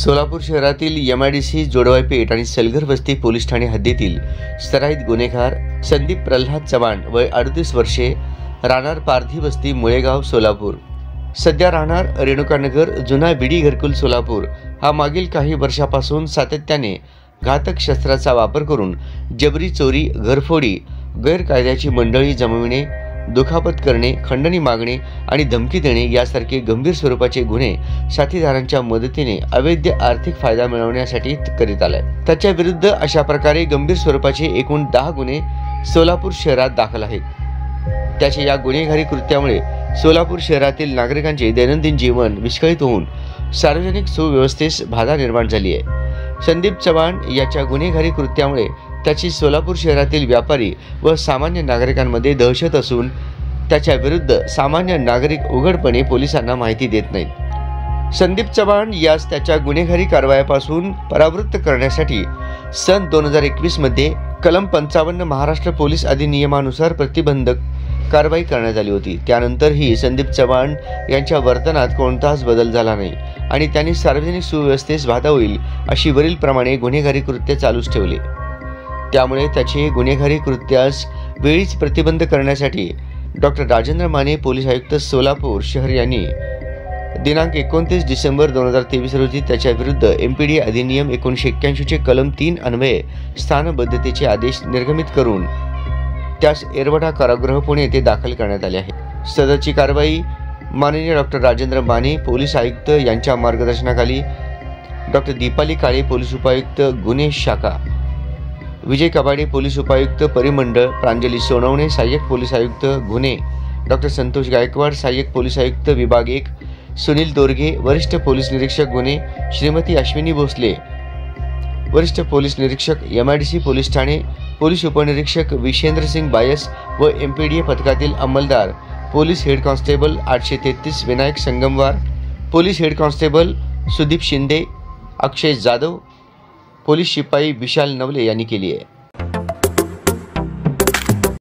सोलापूर शहरातील MIDC जोडवाई पेठ आणि सलगर वस्ती पोलीस ठाणे हद्दीतील सराईत गुन्हेगार संदीप प्रल्हाद चव्हाण वय 38 वर्षे, राहणार पारधी वस्ती मुळेगाव सोलापूर, सध्या राहणार रेणुकानगर जुना बीडी घरकुल सोलापूर, हा मागील काही वर्षापासून सातत्याने घातक शस्त्राचा वापर करून जबरी चोरी, घरफोडी, गैरकायद्याची मंडळी जमविणे, दुखापत करणे, खंडणी मागणे आणि धमकी देणे यासारखे गंभीर स्वरूपाचे गुन्हे साथीदारांच्या मदतीने अवैध आर्थिक फायदा मिळवण्यासाठी करीत आलाय। त्याच्या विरुद्ध अशा प्रकारे गंभीर स्वरूपाचे एकूण 10 गुन्हे सोलापूर शहरात दाखल आहेत। त्याच्या या गुन्हेगारी कृत्यामुळे सोलापूर शहरातील नागरिकांचे दैनंदिन जीवन विस्कळीत होऊन सार्वजनिक सुव्यवस्थेस बाधा निर्माण झाली आहे। संदीप चव्हाण याच्या गुन्हेगारी कृत्यामुळे त्याची सोलापूर शहरातील व्यापारी व सामान्य नागरिकांमध्ये दहशत असून त्याच्या विरुद्ध सामान्य नागरिक उघडपणे पोलिसांना माहिती देत नाहीत। संदीप चव्हाण यास त्याच्या गुन्हेगारी कारवायापासून परावृत्त करण्यासाठी सन 2021 मध्ये कलम 55 महाराष्ट्र पोलीस अधिनियमानुसार प्रतिबंधक कारवाई करण्यात आली होती। त्यानंतरही संदीप चव्हाण यांच्या वर्तनात कोणताच बदल झाला नाही आणि त्यांनी सार्वजनिक सुव्यवस्थेस बाधा होईल अशी वरीलप्रमाणे गुन्हेगारी कृत्य चालूच ठेवले। त्यामुळे त्याचे गुन्हेगारी कृत्यास वेळीच प्रतिबंध करण्यासाठी डॉक्टर राजेंद्र माने पोलीस आयुक्त सोलापूर शहर यांनी दिनांक 29 डिसेंबर 2023 रोजी त्याच्या विरुद्ध MPD अधिनियम 1981 चे कलम 3 अन्वये स्थानबद्धतेचे आदेश निर्गमित करून त्यास एरवडा कारागृह पुणे येथे दाखल करण्यात आले आहे। सदरची कारवाई माननीय डॉक्टर राजेंद्र माने पोलीस आयुक्त यांच्या मार्गदर्शनाखाली डॉक्टर दीपाली काळे पोलीस उपायुक्त गुन्हे शाखा, विजय कबाडे पोलीस उपायुक्त परिमंडळ, प्रांजली सोनवणे सहाय्यक पोलीस आयुक्त गुन्हे, डॉक्टर संतोष गायकवाड सहाय्यक पोलीस आयुक्त विभाग 1, सुनील दोरगे वरिष्ठ पोलीस निरीक्षक गुन्हे, श्रीमती अश्विनी भोसले वरिष्ठ पोलीस निरीक्षक MIDC पोलीस ठाणे, पोलीस उपनिरीक्षक विशेंद्र सिंग बायस व MPDA पथकातील अंमलदार police head constable 833 Vinayak Sangamwar, police head constable Sudeep Shinde, Akshay Jadhav, police शिपाई विशाल नवले यांनी केली आहे।